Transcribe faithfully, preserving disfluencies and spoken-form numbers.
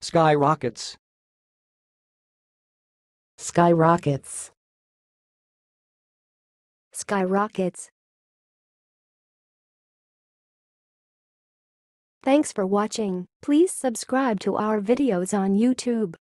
Skyrockets. Skyrockets. Skyrockets. Thanks for watching. Please subscribe to our videos on YouTube.